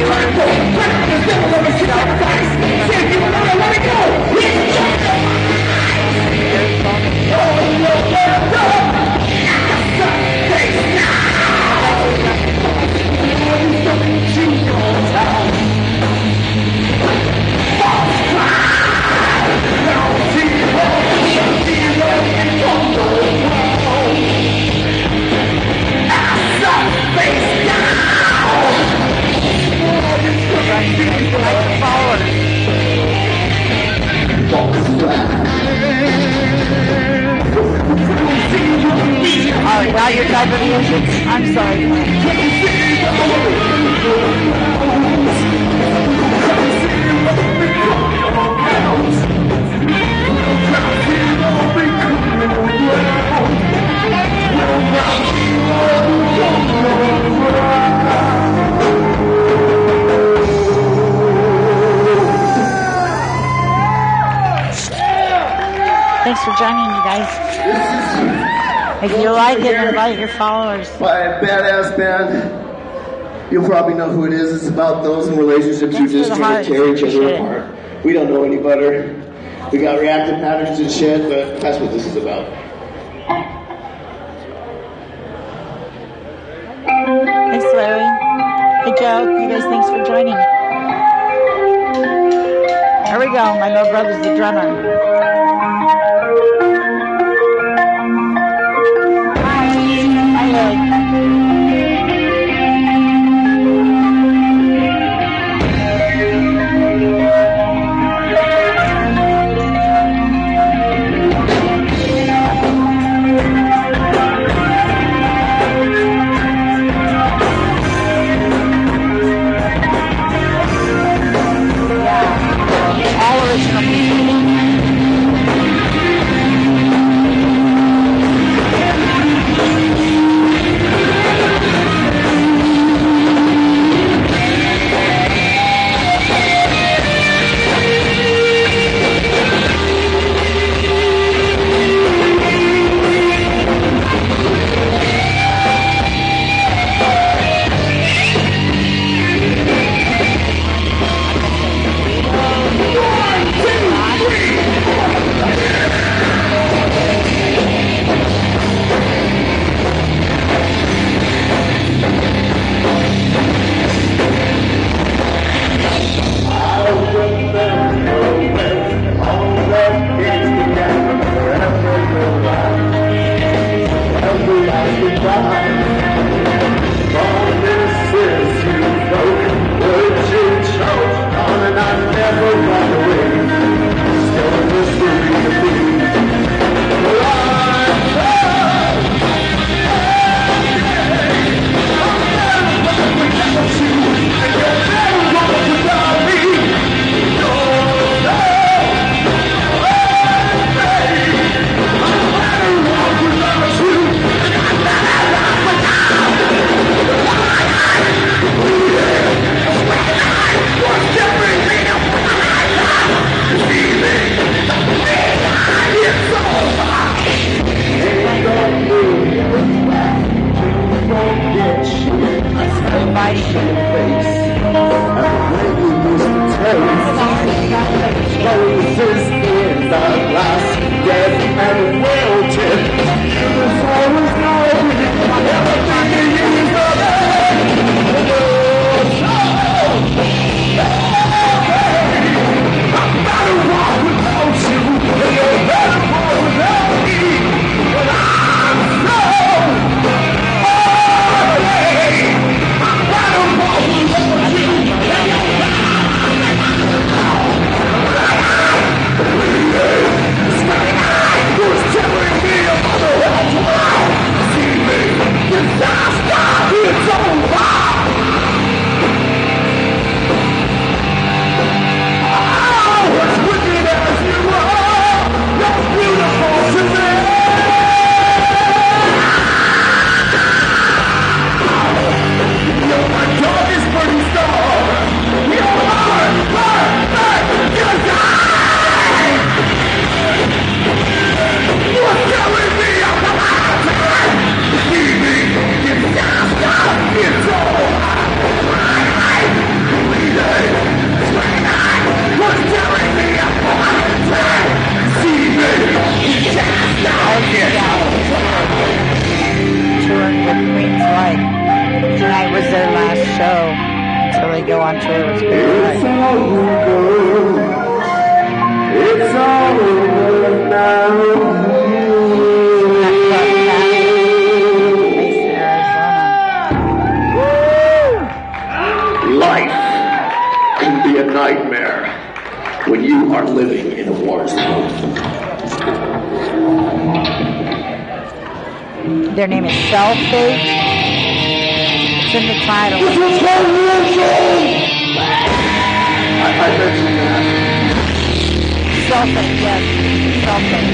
Oh, now you're typing music? I'm sorry. Thanks for joining, you guys. If you like it, invite your followers. By Badass Band, you'll probably know who it is. It's about those in relationships who just try to tear each other apart. We don't know any better. We got reactive patterns and shit, but that's what this is about. Thanks, Larry. Hey, Joe. You guys, thanks for joining. Here we go. My little brother's the drummer. nightmare when you are living in a war zone. Their name is Self-Fate. It's in the title. This was called War Zone! I mentioned that. Self-Fate, yes. Self-Fate.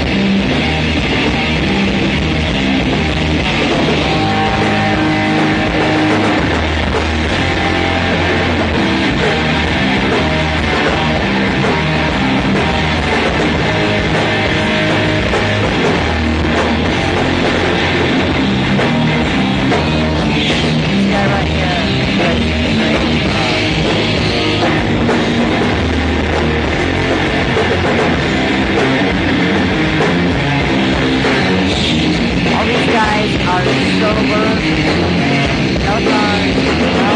All these guys are sober, no drugs, no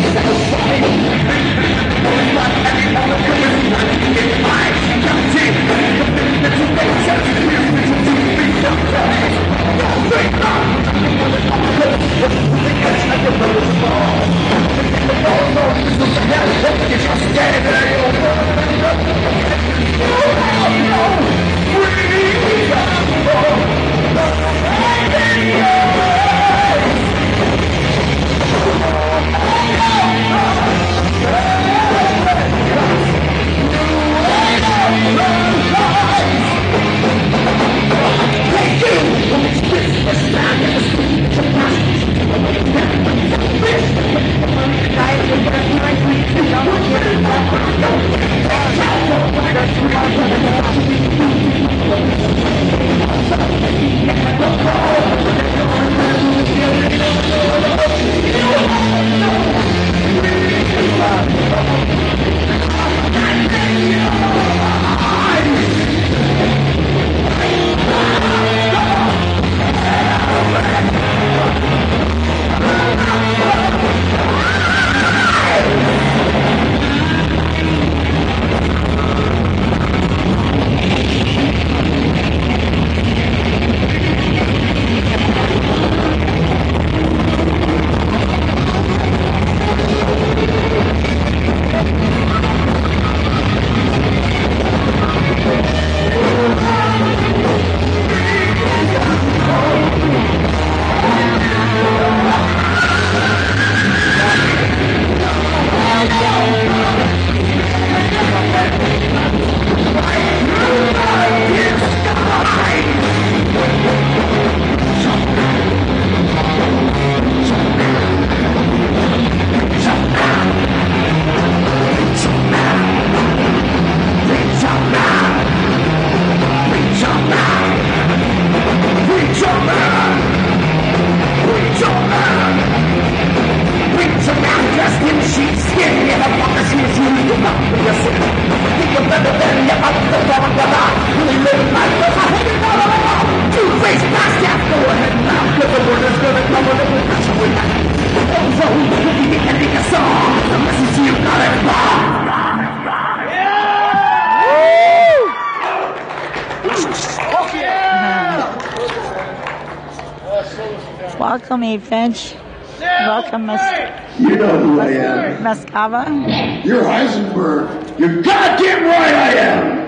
Welcome, Abe Finch. Welcome, Miss. You know who I am. Mascava. You're Heisenberg. You're goddamn right I am.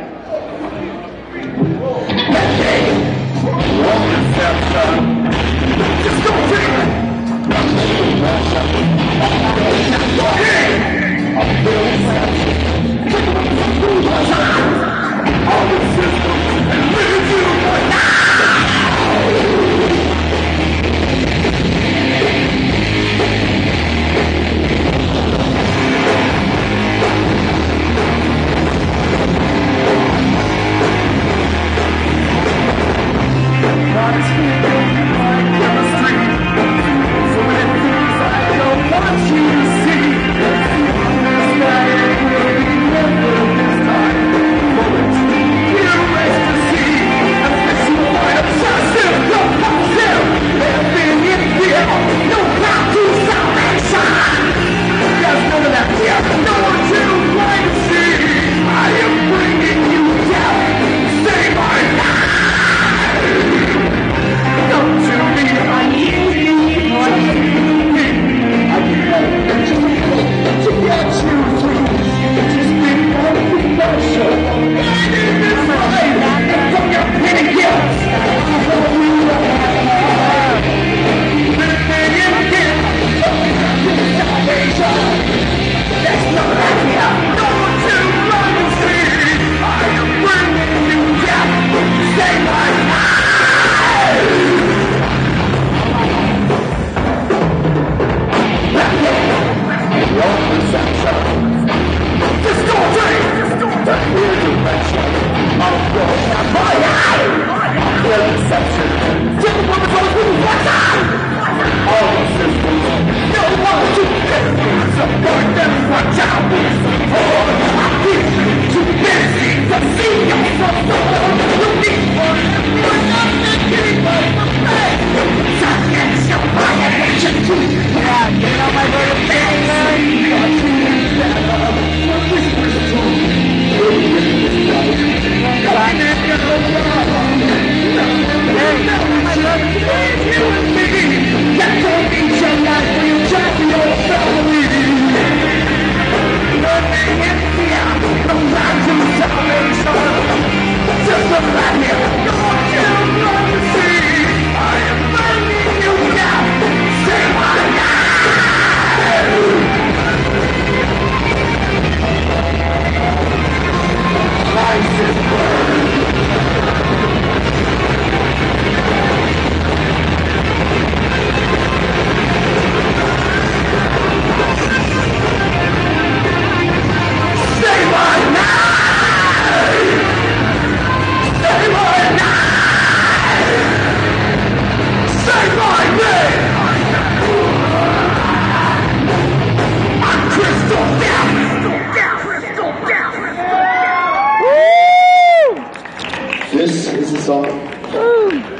Just go take it. All the systems and live you now.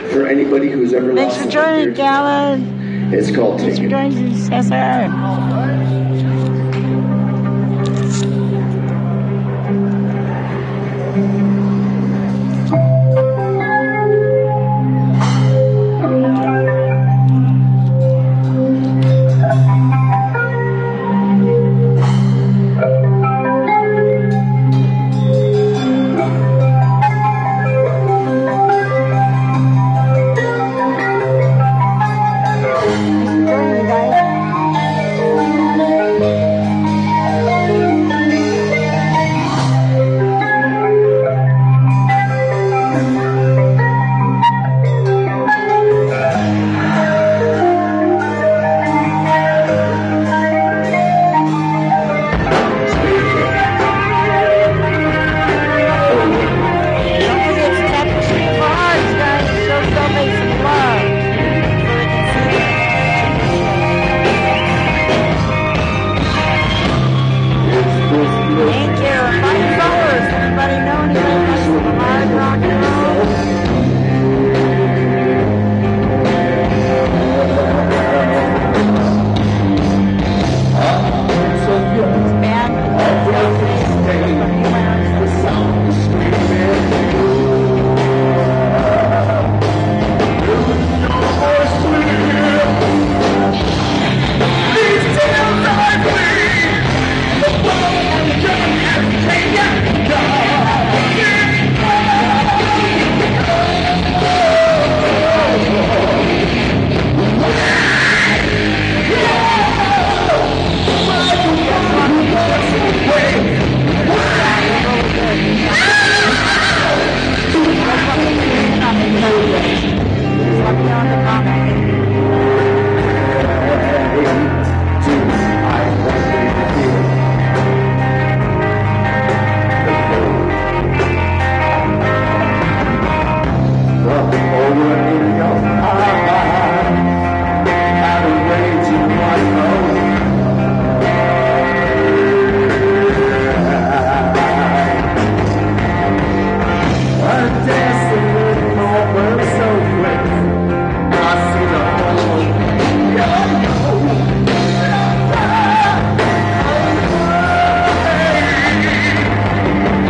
for anybody who's ever Thanks lost. for joining, Gavin. It's called Thanks for Taken. joining, Cesar.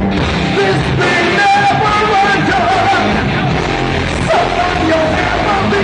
This thing never undone. Someone you'll never be.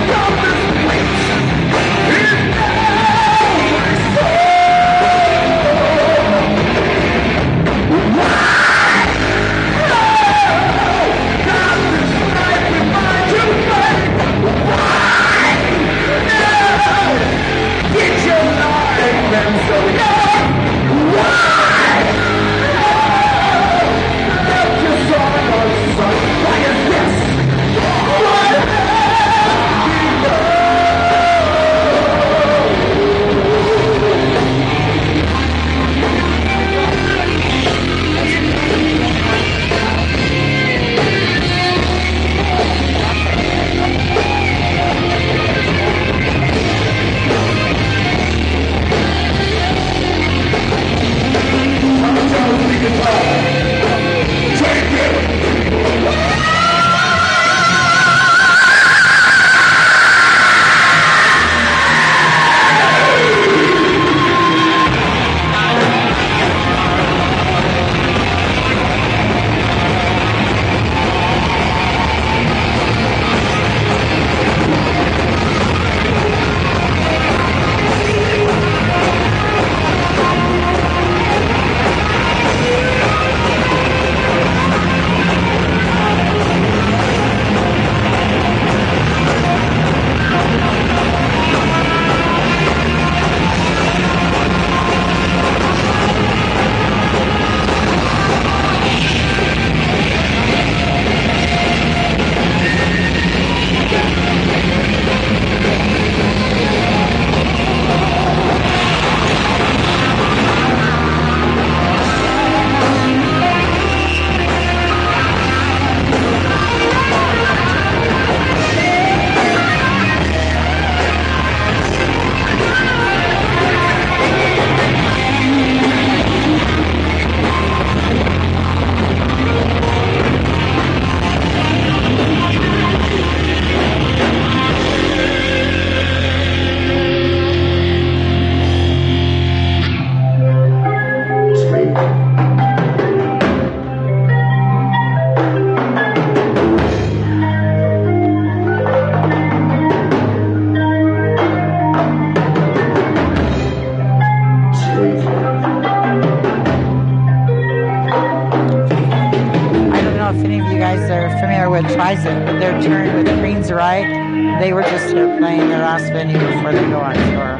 right turn with Queen's Right. They were just here playing their last venue before they go on tour.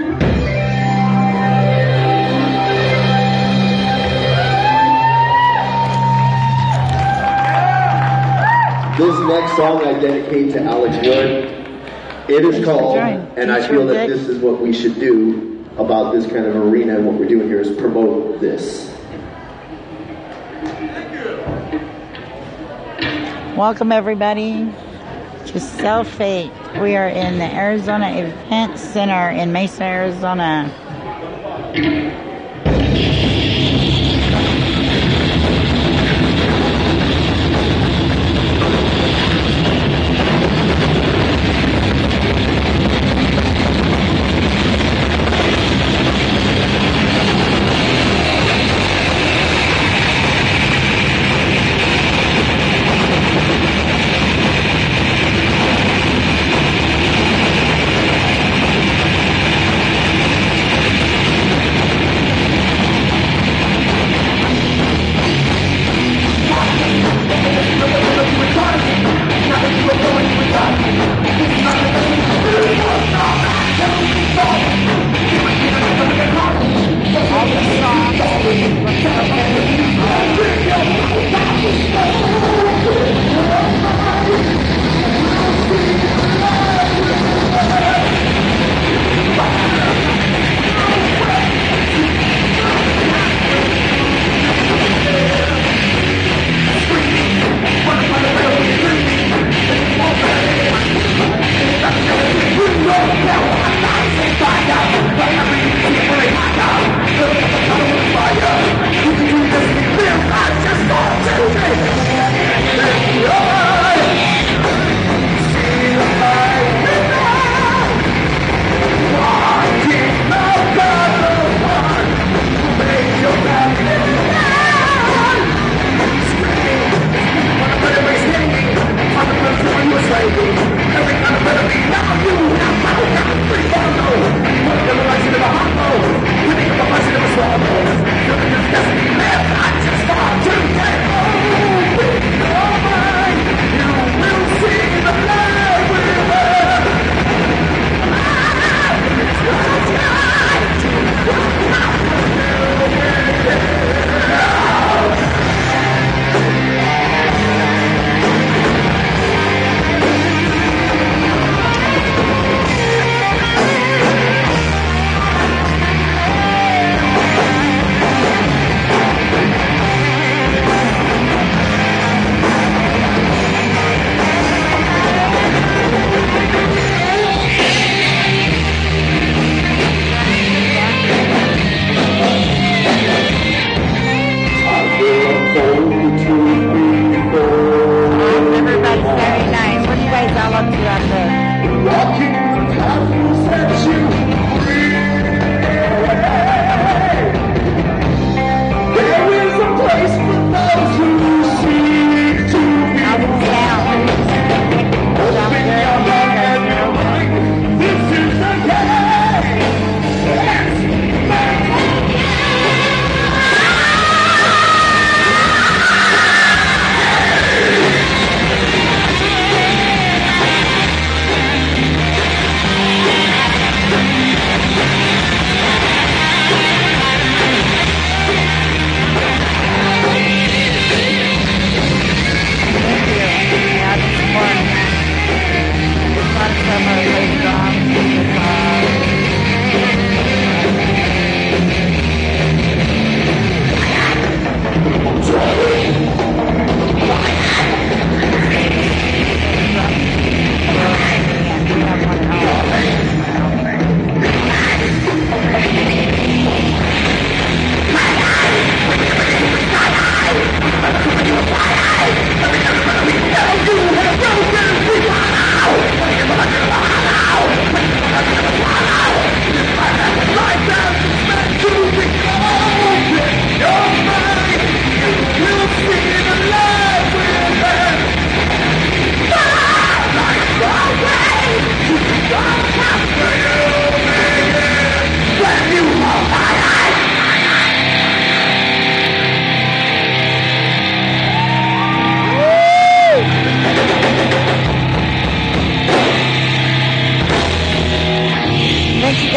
This next song I dedicate to Alex Wood. It is called, and I feel that this is what we should do about this kind of arena, and what we're doing here is promote this. Welcome everybody to Self-Hate. We are in the Arizona Event Center in Mesa, Arizona.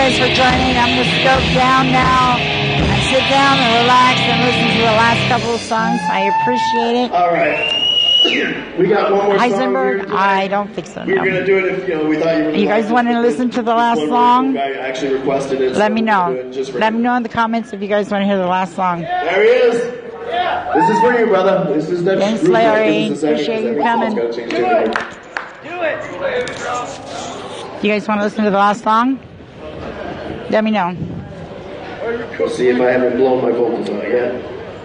guys for joining. I'm going to scope down now and sit down and relax and listen to the last couple of songs. I appreciate it. All right. We got one more Heisenberg? song. I don't think so. We were going to do it if we thought you were. You guys want to listen to the last song? Guy actually requested it. Let me know. Let me know in the comments if you guys want to hear the last song. There he is. This is for you, brother. This is the. Thanks, Larry. Appreciate you coming. Do it. You guys want to listen to the last song? Let me know. We'll see if I haven't blown my vocals out yet.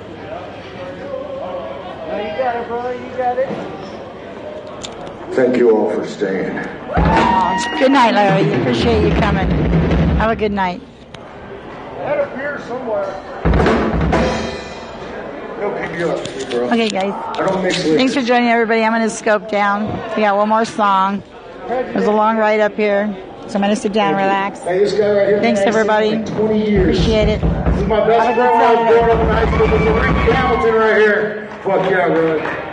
You got it, brother. You got it. Thank you all for staying. Good night, Larry. Appreciate you coming. Have a good night. That appears somewhere. It'll pick you up, bro. Okay, guys. I don't mix with. Thanks for joining, everybody. I'm going to scope down. We got one more song. There's a long ride up here, so I'm going to sit down and relax. Hey, this guy right here. Thanks, everybody. Like 20 years. Appreciate it. This is my best friend. I was born up in high school. This is Ricky Hamilton right here. Fuck yeah, bro.